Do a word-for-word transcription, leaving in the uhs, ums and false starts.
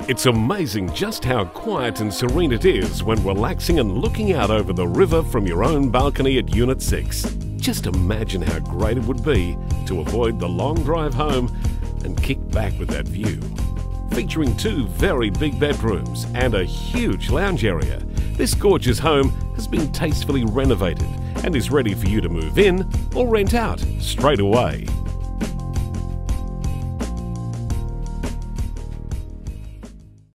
It's amazing just how quiet and serene it is when relaxing and looking out over the river from your own balcony at Unit six. Just imagine how great it would be to avoid the long drive home and kick back with that view. Featuring two very big bedrooms and a huge lounge area, this gorgeous home has been tastefully renovated and is ready for you to move in or rent out straight away.